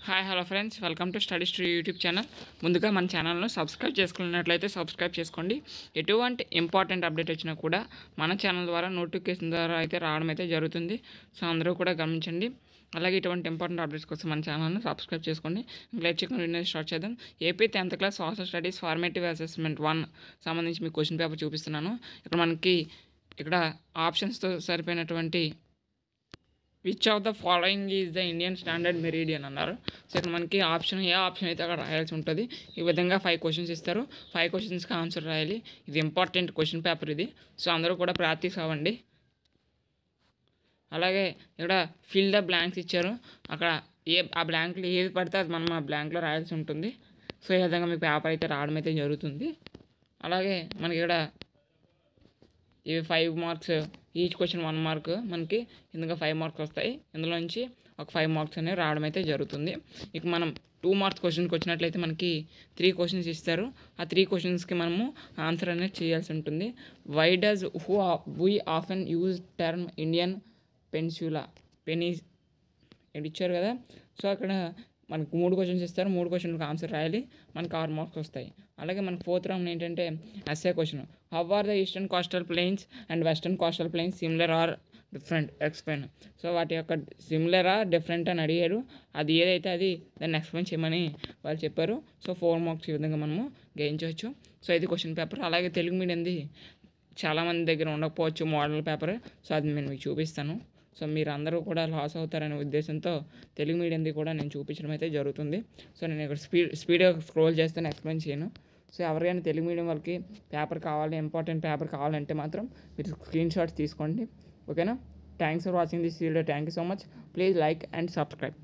Hi hello friends, welcome to studies to YouTube channel. ముందుగా మన ఛానల్ను సబ్స్క్రైబ్ చేసుకున్నట్లయితే సబ్స్క్రైబ్ చేసుకోండి. ఎటువంటి ఇంపార్టెంట్ అప్డేట్ వచ్చినా కూడా మన ఛానల్ ద్వారా నోటిఫికేషన్ ద్వారా అయితే రావడం అయితే జరుగుతుంది. సో అందరూ కూడా గమనించండి. అలాగే ఇటువంటి ఇంపార్టెంట్ అప్డేట్స్ కోసం మన ఛానల్ను సబ్స్క్రైబ్ చేసుకోండి. లైక్ చేయకుండా స్టార్ట్ చేద్దాం. AP 10th class social studies formative assessment 1 సంబంధించి మీకు క్వశ్చన్ పేపర్ చూపిస్తున్నాను. ఇక్కడ ఆప్షన్స్తో సరిపోయినటువంటి which of the following is the Indian standard meridian అన్నారు. సో ఇక్కడ మనకి ఏ ఆప్షన్ అయితే అక్కడ రాయాల్సి ఉంటుంది. ఈ విధంగా 5 క్వశ్చన్స్ ఇస్తారు. 5 క్వశ్చన్స్కి ఆన్సర్ రాయాలి. ఇది ఇంపార్టెంట్ క్వశ్చన్ పేపర్ ఇది. సో అందరూ కూడా ప్రాక్టీస్ అవ్వండి. అలాగే ఇక్కడ ఫిల్ ద బ్లాంక్స్ ఇచ్చారు. అక్కడ ఆ బ్లాంక్లో ఏది పడితే అది మనం ఆ బ్లాంక్లో రాయాల్సి ఉంటుంది. సో ఈ విధంగా మీకు పేపర్ అయితే రావడం అయితే జరుగుతుంది. అలాగే మనకి ఇక్కడ ఇవి 5 మార్క్స్, ఈచ్ క్వశ్చన్ 1 మార్క్, మనకి ఇందులో 5 మార్క్స్ వస్తాయి. ఇందులో నుంచి ఒక 5 మార్క్స్ అనేవి రావడం అయితే జరుగుతుంది. ఇక మనం 2 మార్క్స్ క్వశ్చన్కి వచ్చినట్లయితే మనకి 3 క్వశ్చన్స్ ఇస్తారు. ఆ 3 క్వశ్చన్స్కి మనము ఆన్సర్ అనేది చేయాల్సి ఉంటుంది. Why does we often use term Indian peninsula పెనీస్ ఇచ్చారు కదా. సో అక్కడ మనకు 3 క్వశ్చన్స్ ఇస్తారు. 3 క్వశ్చన్లకు ఆన్సర్ రాయాలి. మనకు 6 మార్క్స్ వస్తాయి. అలాగే మన 4th రౌండ్ ఏంటంటే SA question. How are the eastern coastal plains and western coastal plains similar or different explain. So వాటి యొక్క సిమిలరా డిఫరెంట్ అని అడిగారు. అది ఏదైతే అది దాన్ని ఎక్స్ప్లెయిన్ చేయమని వాళ్ళు చెప్పారు. సో 4 మార్క్స్ ఈ విధంగా మనము గ్రహించవచ్చు. సో ఇది క్వశ్చన్ పేపర్. అలాగే తెలుగు మీడియంది చాలామంది దగ్గర ఉండకపోవచ్చు మోడల్ పేపర్. సో అది నేను మీకు చూపిస్తాను. సో మీరు అందరూ కూడా లాస్ అవుతారనే ఉద్దేశంతో తెలుగు మీడియంది కూడా నేను చూపించడం అయితే జరుగుతుంది. సో నేను ఇక్కడ స్పీడ్గా స్క్రోల్ చేస్తాను, ఎక్స్ప్లెయిన్ చేయను. సో ఎవరికైనా తెలుగు మీడియం వాళ్ళకి పేపర్ కావాలి, ఇంపార్టెంట్ పేపర్ కావాలంటే మాత్రం మీరు స్క్రీన్ షాట్స్ తీసుకోండి. ఓకేనా? Thanks for watching this video. Thank you so much. Please like and subscribe.